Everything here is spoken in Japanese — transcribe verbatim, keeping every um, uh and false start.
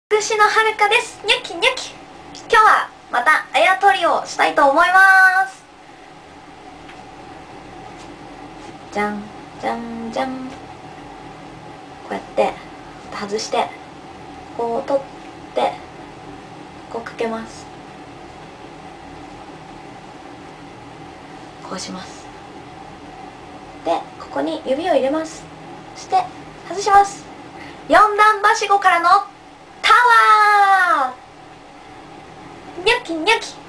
私のはるかです。ニョキニョキ。今日はまたあやとりをしたいと思います。じゃんじゃんじゃん。こうやって外してこう取ってこうかけます。こうします。でここに指を入れます。そして外します。四段はしごからのタワー。ニョキニョキ。